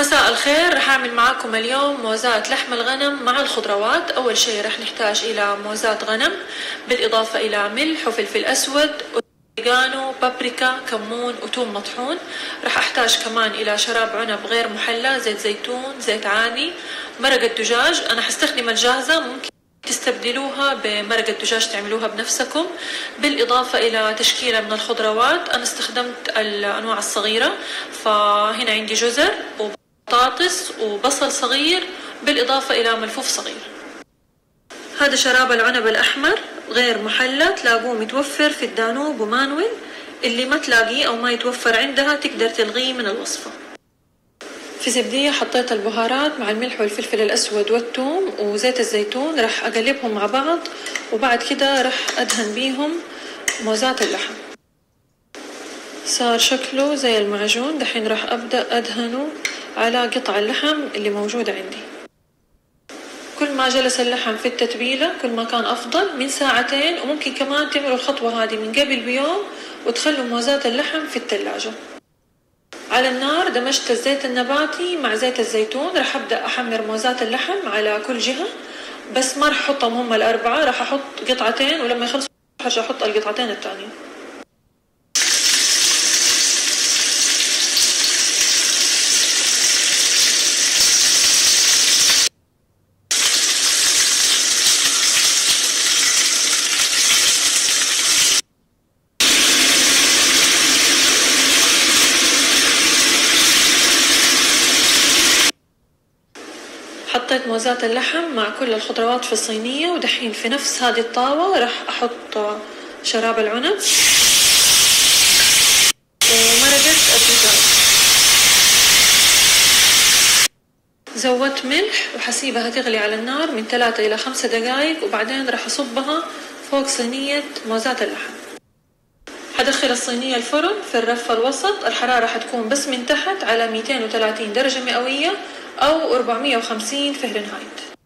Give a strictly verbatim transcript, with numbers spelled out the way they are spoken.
مساء الخير. رح أعمل معاكم اليوم موزات لحم الغنم مع الخضروات. أول شيء رح نحتاج إلى موزات غنم بالإضافة إلى ملح وفلفل أسود أوريغانو بابريكا كمون وثوم مطحون. رح أحتاج كمان إلى شراب عنب غير محلى، زيت زيتون، زيت عادي، مرقة دجاج. أنا حستخدم الجاهزة، ممكن تستبدلوها بمرقة دجاج تعملوها بنفسكم. بالإضافة إلى تشكيلة من الخضروات، أنا استخدمت الأنواع الصغيرة، فهنا عندي جزر وبطاطس وبصل صغير بالإضافة إلى ملفوف صغير. هذا شراب العنب الأحمر غير محلى، تلاقوه متوفر في الدانوب ومانويل. اللي ما تلاقيه أو ما يتوفر عندها تقدر تلغيه من الوصفة. في زبدية حطيت البهارات مع الملح والفلفل الأسود والثوم وزيت الزيتون، رح أقلبهم مع بعض وبعد كده رح أدهن بيهم موزات اللحم. صار شكله زي المعجون. دحين رح أبدأ أدهنه على قطع اللحم اللي موجودة عندي. كل ما جلس اللحم في التتبيلة كل ما كان أفضل. من ساعتين، وممكن كمان تعملوا الخطوة هذه من قبل بيوم وتخلوا موزات اللحم في الثلاجة. على النار دمجت الزيت النباتي مع زيت الزيتون. رح أبدأ أحمر موزات اللحم على كل جهة، بس ما رح أحطهم هم الأربعة، رح أحط قطعتين ولما يخلصوا رح أحط القطعتين الثانية. حطيت موزات اللحم مع كل الخضروات في الصينية، ودحين في نفس هذه الطاوة رح أحط شراب العنب ومرقة الدجاج. زودت ملح وحسيبها تغلي على النار من ثلاثة إلى خمسة دقائق، وبعدين رح أصبها فوق صينية موزات اللحم. حدخل الصينية الفرن في الرف الوسط، الحرارة حتكون بس من تحت على مئتين وثلاثين درجة مئوية أو أربعمئة وخمسين فهرنهايت.